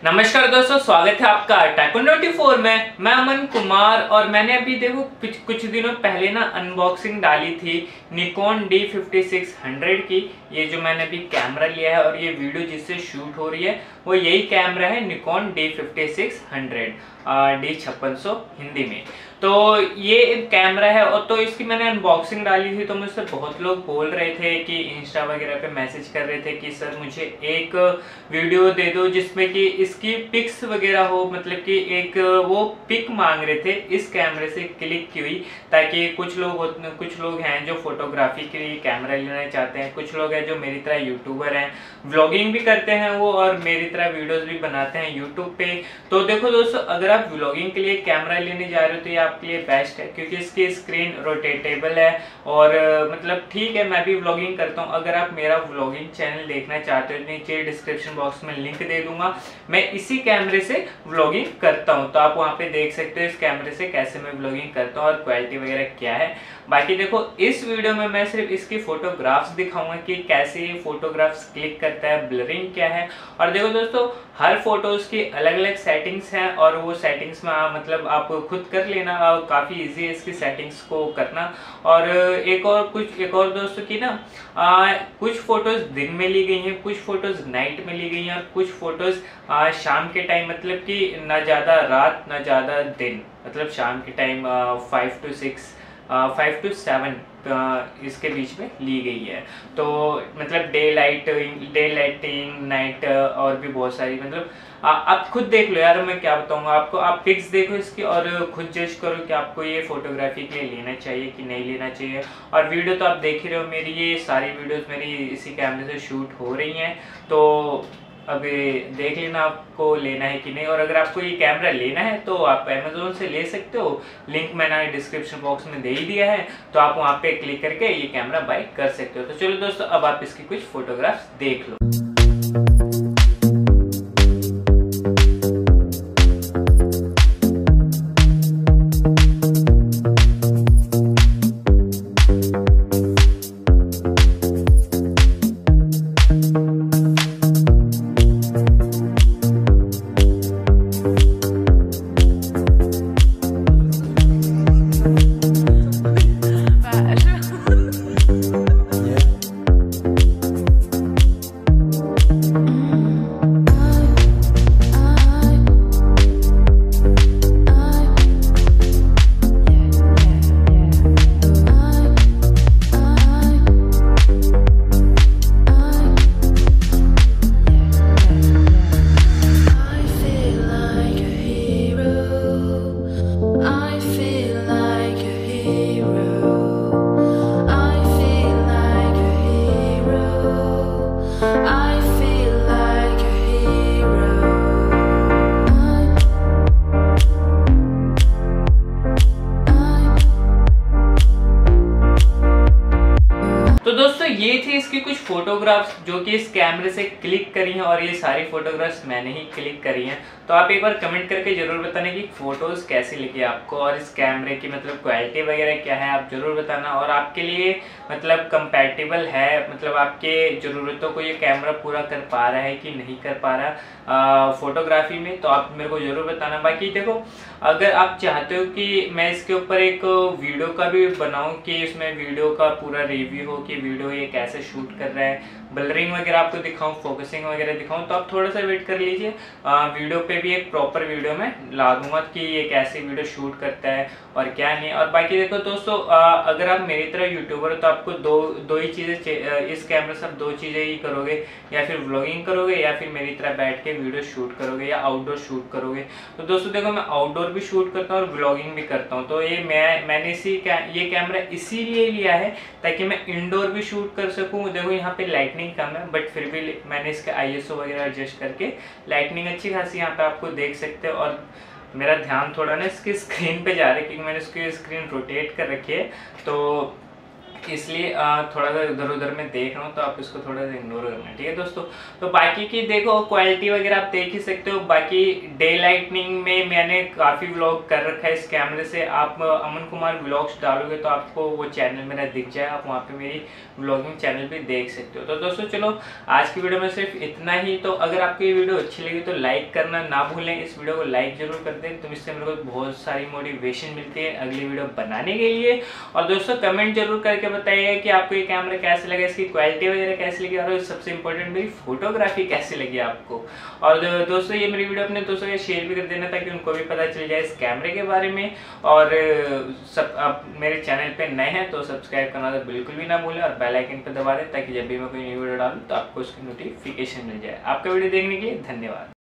नमस्कार दोस्तों, स्वागत है आपका TechOn24 में। मैं अमन कुमार और मैंने अभी देखो कुछ दिनों पहले ना अनबॉक्सिंग डाली थी निकॉन D5600 की। ये जो मैंने अभी कैमरा लिया है और ये वीडियो जिससे शूट हो रही है वो यही कैमरा है, निकॉन D5600 D5600 हिंदी में। तो ये एक कैमरा है और तो इसकी मैंने अनबॉक्सिंग डाली थी तो मुझसे बहुत लोग बोल रहे थे कि इंस्टा वगैरह पे मैसेज कर रहे थे कि सर मुझे एक वीडियो दे दो जिसमें कि इसकी पिक्स वगैरह हो, मतलब कि एक वो पिक मांग रहे थे इस कैमरे से क्लिक की हुई, ताकि कुछ लोग हैं जो फोटोग्राफी के लिए कैमरा लेना चाहते हैं, कुछ लोग हैं जो मेरी तरह यूट्यूबर हैं, व्लॉगिंग भी करते हैं वो और मेरी तरह वीडियोस भी बनाते हैं यूट्यूब पे। तो देखो दोस्तों, अगर आप व्लॉगिंग के लिए कैमरा लेने जा रहे हो तो ये आपके लिए बेस्ट है, क्योंकि इसकी स्क्रीन रोटेटेबल है और मतलब ठीक है, मैं भी व्लॉगिंग करता हूँ। अगर आप मेरा व्लॉगिंग चैनल देखना चाहते हो नीचे डिस्क्रिप्शन बॉक्स में लिंक दे दूंगा, मैं इसी कैमरे से व्लॉगिंग करता हूँ, तो आप वहाँ पे देख सकते हो इस कैमरे से कैसे मैं व्लॉगिंग करता हूँ और क्वालिटी वगैरह क्या है। बाकी देखो, इस वीडियो में मैं सिर्फ इसकी फोटोग्राफ्स दिखाऊंगा कि कैसे ये फोटोग्राफ्स क्लिक करता है, ब्लरिंग क्या है। और देखो दोस्तों, हर फोटोज की अलग अलग सेटिंग्स हैं और वो सेटिंग्स में मतलब आप खुद कर लेना, काफ़ी इजी है इसकी सेटिंग्स को करना। और एक और दोस्तों की ना कुछ फोटोज दिन में ली गई हैं, कुछ फोटोज नाइट में ली गई हैं और कुछ फोटोज शाम के टाइम, मतलब कि ना ज़्यादा रात ना ज़्यादा दिन, मतलब शाम के टाइम 5 to 7 इसके बीच में ली गई है। तो मतलब डे लाइटिंग नाइट और भी बहुत सारी, मतलब आप खुद देख लो यार, मैं क्या बताऊंगा आपको। आप पिक्स देखो इसकी और खुद जज करो कि आपको ये फोटोग्राफी के लिए लेना चाहिए कि नहीं लेना चाहिए। और वीडियो तो आप देख ही रहे हो, मेरी ये सारी वीडियोस मेरी इसी कैमरे से शूट हो रही हैं, तो अभी देख लेना आपको लेना है कि नहीं। और अगर आपको ये कैमरा लेना है तो आप अमेज़ोन से ले सकते हो, लिंक मैंने डिस्क्रिप्शन बॉक्स में दे ही दिया है, तो आप वहाँ पे क्लिक करके ये कैमरा बाय कर सकते हो। तो चलो दोस्तों, अब आप इसकी कुछ फोटोग्राफ्स देख लो। तो दोस्तों, ये थी इसकी कुछ फोटोग्राफ्स जो कि इस कैमरे से क्लिक करी हैं और ये सारी फोटोग्राफ्स मैंने ही क्लिक करी हैं। तो आप एक बार कमेंट करके जरूर बताना कि फोटोज कैसी लगी आपको और इस कैमरे की मतलब क्वालिटी वगैरह क्या है, आप जरूर बताना। और आपके लिए मतलब कंपैटिबल है, मतलब आपके ज़रूरतों को ये कैमरा पूरा कर पा रहा है कि नहीं कर पा रहा फोटोग्राफी में, तो आप मेरे को ज़रूर बताना। बाकी देखो, अगर आप चाहते हो कि मैं इसके ऊपर एक वीडियो का भी बनाऊं कि इसमें वीडियो का पूरा रिव्यू हो कि वीडियो ये कैसे शूट कर रहा है, ब्लरिंग वगैरह आपको दिखाऊं, फोकसिंग वगैरह दिखाऊं, तो आप थोड़ा सा वेट कर लीजिए। वीडियो पे भी एक प्रॉपर वीडियो में ला दूंगा कि ये कैसे वीडियो शूट करता है और क्या नहीं। और बाकी देखो दोस्तों, अगर आप मेरी तरह यूट्यूबर हो तो आपको दो ही चीज़ें, इस कैमरे से आप दो चीज़ें ही करोगे, या फिर व्लॉगिंग करोगे या फिर मेरी तरह बैठ के वीडियो शूट करोगे या आउटडोर शूट करोगे। तो दोस्तों देखो, मैं आउटडोर भी शूट करता हूँ और व्लॉगिंग भी करता हूँ, तो ये मैंने ये कैमरा इसीलिए लिया है ताकि मैं इंडोर भी शूट कर सकूँ। देखो यहाँ पे लाइटनिंग कम है बट फिर भी मैंने इसके ISO वगैरह एडजस्ट करके लाइटनिंग अच्छी खासी यहाँ पे आपको देख सकते हो। और मेरा ध्यान थोड़ा ना इसकी स्क्रीन पे जा रहा है क्योंकि मैंने इसकी स्क्रीन रोटेट कर रखी है, तो इसलिए थोड़ा सा इधर उधर में देख रहा हूँ, तो आप इसको थोड़ा सा इग्नोर करना, ठीक है दोस्तों। तो बाकी की देखो क्वालिटी वगैरह आप देख ही सकते हो। बाकी डे लाइटनिंग में मैंने काफ़ी व्लॉग कर रखा है इस कैमरे से। आप अमन कुमार व्लॉग्स डालोगे तो आपको वो चैनल मेरा दिख जाए, आप वहाँ पे मेरी व्लॉगिंग चैनल पे देख सकते हो। तो दोस्तों चलो आज की वीडियो में सिर्फ इतना ही। तो अगर आपको ये वीडियो अच्छी लगी तो लाइक करना ना भूलें, इस वीडियो को लाइक जरूर कर दें, तो इससे मेरे को बहुत सारी मोटिवेशन मिलती है अगली वीडियो बनाने के लिए। और दोस्तों कमेंट जरूर करके बताइए कि आपको ये कैमरा कैसे लगा, इसकी क्वालिटी वगैरह कैसी लगी, और सबसे इंपॉर्टेंट मेरी फोटोग्राफी कैसी लगी आपको। और दोस्तों ये मेरी वीडियो अपने दोस्तों के शेयर भी कर देना ताकि उनको भी पता चल जाए इस कैमरे के बारे में। और सब आप मेरे चैनल पे नए हैं तो सब्सक्राइब करना तो बिल्कुल भी ना भूलें, और बेल आइकन पर दबा दें ताकि जब भी मैं कोई नई वीडियो डालूँ तो आपको उसकी नोटिफिकेशन मिल जाए। आपका वीडियो देखने के लिए धन्यवाद।